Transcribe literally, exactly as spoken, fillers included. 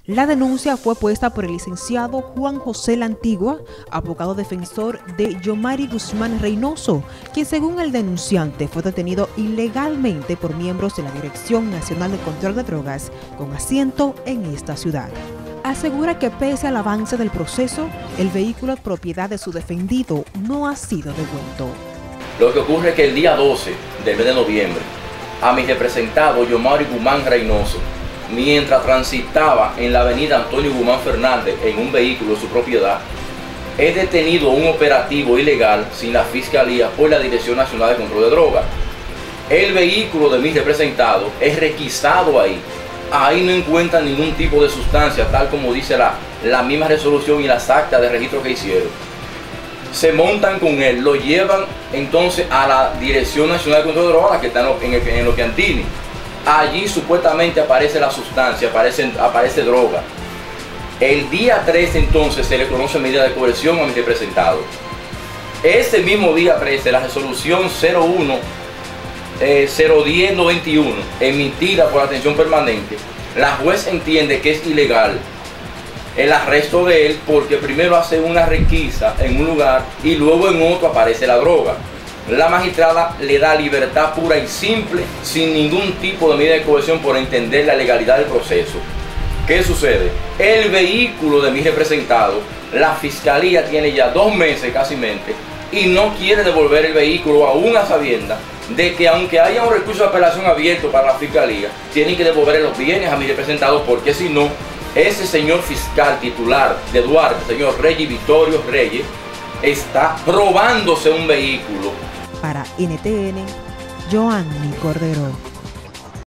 La denuncia fue puesta por el licenciado Juan José La Antigua, abogado defensor de Yomari Guzmán Reynoso, quien según el denunciante fue detenido ilegalmente por miembros de la Dirección Nacional de Control de Drogas con asiento en esta ciudad. Asegura que pese al avance del proceso, el vehículo propiedad de su defendido no ha sido devuelto. Lo que ocurre es que el día doce del mes de noviembre, a mi representado Yomari Guzmán Reynoso, mientras transitaba en la avenida Antonio Guzmán Fernández en un vehículo de su propiedad, es detenido un operativo ilegal sin la Fiscalía por la Dirección Nacional de Control de Drogas. El vehículo de mi representado es requisado ahí. Ahí no encuentran ningún tipo de sustancia, tal como dice la, la misma resolución y las actas de registro que hicieron. Se montan con él, lo llevan entonces a la Dirección Nacional de Control de Drogas, que está en, en, en Okeantini. Allí supuestamente aparece la sustancia, aparece, aparece droga. El día tres entonces se le conoce medida de coerción a mi representado. Ese mismo día trece, la resolución cero uno cero diez noventa y uno, emitida por atención permanente, la juez entiende que es ilegal el arresto de él porque primero hace una requisa en un lugar y luego en otro aparece la droga. La magistrada le da libertad pura y simple, sin ningún tipo de medida de coerción, por entender la legalidad del proceso. ¿Qué sucede? El vehículo de mi representado, la Fiscalía tiene ya dos meses casi mente y no quiere devolver el vehículo, aún a sabiendas de que aunque haya un recurso de apelación abierto para la Fiscalía, tienen que devolver los bienes a mi representado, porque si no, ese señor fiscal titular de Duarte, señor Reyes Vittorio Reyes, está robándose un vehículo. Para N T N, Joanny Cordero.